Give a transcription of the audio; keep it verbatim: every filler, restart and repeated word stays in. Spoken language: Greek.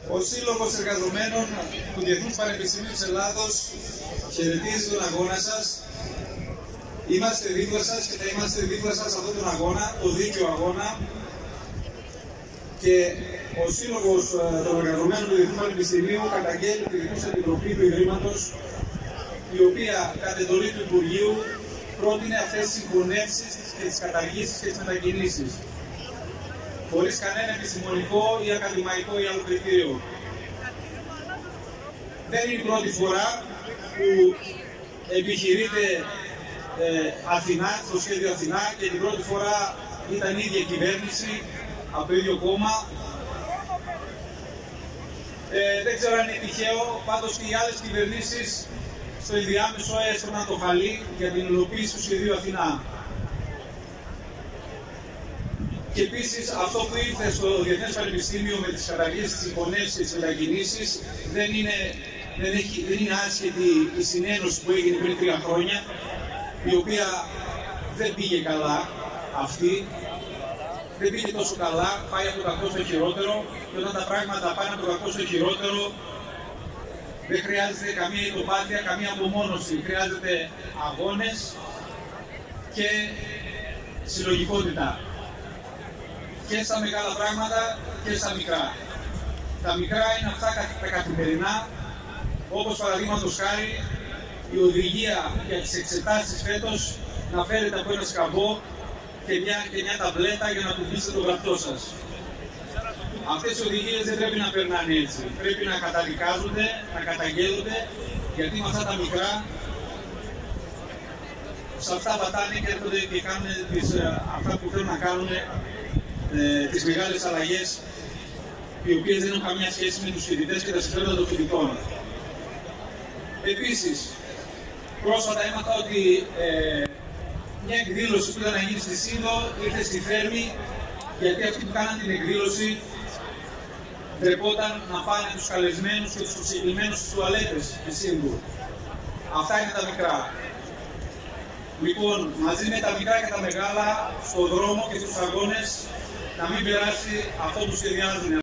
Ο Σύλλογος Εργαζομένων του Διεθνούς Πανεπιστημίου της Ελλάδος χαιρετίζει τον αγώνα σας. Είμαστε δίπλα σας και θα είμαστε δίπλα σας σε αυτόν τον αγώνα, το δίκαιο αγώνα. Και ο Σύλλογος των Εργαζομένων του Διεθνούς Πανεπιστημίου καταγγέλει τη Διεθνούς Επιτροπή του Ιδρύματος, η οποία κατ' εντολή του Υπουργείου πρότεινε αυτές τις συγχωνεύσεις και τις καταργήσεις και τις μετακινήσεις, χωρίς κανένα επιστημονικό ή ακαδημαϊκό ή άλλο κριτήριο. Δεν είναι η πρώτη φορά που επιχειρείται ε, Αθηνά, στο σχέδιο Αθηνά, και την πρώτη φορά ήταν η ίδια κυβέρνηση από το ίδιο κόμμα. Ε, δεν ξέρω αν είναι τυχαίο, πάντως και οι άλλες κυβερνήσεις στο ενδιάμεσο έστρωναν το χαλί για την υλοποίηση του σχεδίου Αθηνά. Και επίσης αυτό που ήρθε στο Διεθνές Πανεπιστήμιο με τις καταργήσεις, τις συγχωνεύσεις και τις μετακινήσεις δεν είναι, δεν, έχει, δεν είναι άσχετη η συνένωση που έγινε πριν τρία χρόνια, η οποία δεν πήγε καλά αυτή, δεν πήγε τόσο καλά, πάει από το κακό στο χειρότερο, και όταν τα πράγματα πάνε από το κακό στο χειρότερο δεν χρειάζεται καμία υποπάθεια, καμία απομόνωση, χρειάζεται αγώνες και συλλογικότητα. Και στα μεγάλα πράγματα και στα μικρά. Τα μικρά είναι αυτά τα καθημερινά, όπως παραδείγματος χάρη η οδηγία για τις εξετάσεις φέτος να φέρετε από ένα σκαμπό και μια, και μια ταμπλέτα για να του πείσετε το γραπτό σας. Αυτές οι οδηγίες δεν πρέπει να περνάνε έτσι. Πρέπει να καταδικάζονται, να καταγγέλλονται, γιατί με αυτά τα μικρά, σε αυτά πατάνε και έρχονται και κάνουν τις, αυτά που θέλουν να κάνουν, ε, τις μεγάλες αλλαγές, οι οποίες δεν έχουν καμία σχέση με τους φοιτητές και τα συμφέροντα των φοιτητών. Επίσης, πρόσφατα έμαθα ότι ε, μια εκδήλωση που ήταν να γίνει στη Σύνδο ήρθε στη Θέρμη, γιατί αυτοί που κάναν την εκδήλωση ντρεπόταν να πάνε τους καλεσμένους και τους προσκεκλημένους στις τουαλέτες της Σύνδου. Αυτά είναι τα μικρά. Λοιπόν, μαζί με τα μικρά και τα μεγάλα, στον δρόμο και στους αγώνες, να μην περάσει αυτό που σχεδιάζουν.